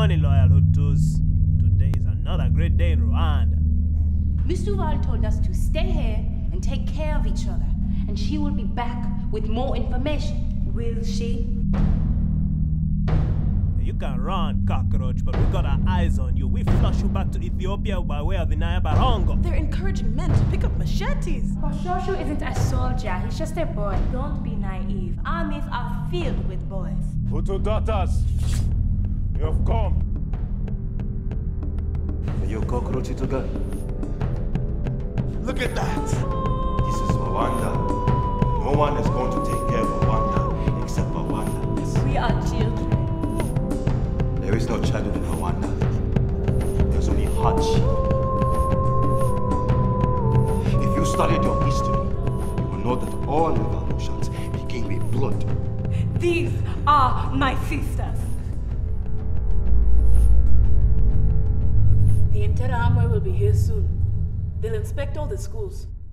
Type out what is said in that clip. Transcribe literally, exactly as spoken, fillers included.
morning, Loyal Hutus. Today is another great day in Rwanda. Miss Duval told us to stay here and take care of each other, and she will be back with more information. Will she? You can run, cockroach, but we got our eyes on you. We flush you back to Ethiopia by way of the Nile Barongo. They're encouraging men to pick up machetes. Shoshu isn't a soldier, he's just a boy. Don't be naive. Armies are filled with boys. Hutu daughters, you have come. Are you a cockroach to go? Look at that. This is Rwanda. No one is going to take care of Rwanda except Rwanda. We are children. There is no childhood in Rwanda. There's only hardship. If you studied your history, you will know that all revolutions begin with blood. These are my sisters. The Interahamwe will be here soon. They'll inspect all the schools.